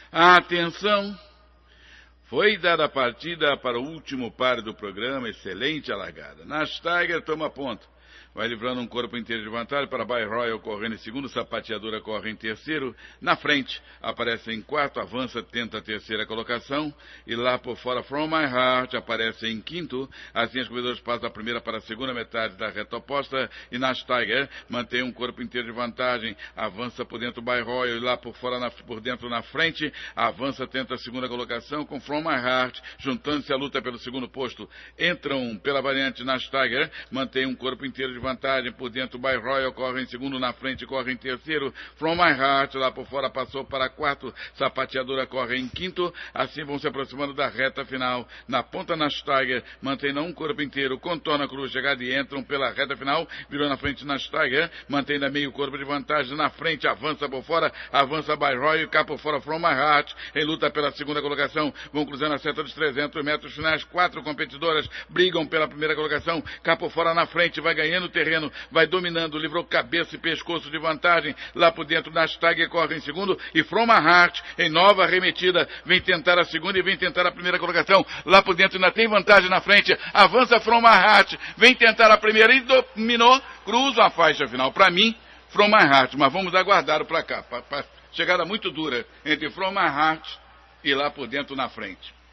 Atenção! Foi dada a partida para o último par do programa, excelente a largada. Nash Tiger toma ponto. Vai livrando um corpo inteiro de vantagem para By Royal correndo em segundo, Sapateadora corre em terceiro. Na frente, aparece em quarto, avança, tenta a terceira colocação. E lá por fora, From My Heart aparece em quinto. Assim, os corredores passam da primeira para a segunda metade da reta oposta. E Nash Tiger mantém um corpo inteiro de vantagem. Avança por dentro By Royal e lá por fora, por dentro na frente. Avança, tenta a segunda colocação com From My Heart. Juntando-se a luta pelo segundo posto. Entram pela variante Nash Tiger. Mantém um corpo inteiro de vantagem por dentro, By Royal corre em segundo, na frente corre em terceiro, From My Heart lá por fora passou para quarto, Sapateadora corre em quinto, assim vão se aproximando da reta final, na ponta Nash Tiger, mantendo um corpo inteiro, contorna a cruz chegada e entram pela reta final, virou na frente Nash Tiger, mantendo a meio corpo de vantagem, na frente avança por fora, avança By Royal e cá por fora From My Heart, em luta pela segunda colocação, vão cruzando a seta dos 300 metros finais, 4 competidoras brigam pela primeira colocação, cá por fora na frente, vai ganhando terreno, vai dominando, livrou cabeça e pescoço de vantagem, lá por dentro Nash Tiger corre em segundo, e From My Heart, em nova arremetida, vem tentar a segunda e vem tentar a primeira colocação, lá por dentro ainda tem vantagem na frente, avança From My Heart, vem tentar a primeira e dominou, cruza a faixa final, para mim, From My Heart, mas vamos aguardar o placar, chegada muito dura, entre From My Heart e lá por dentro na frente.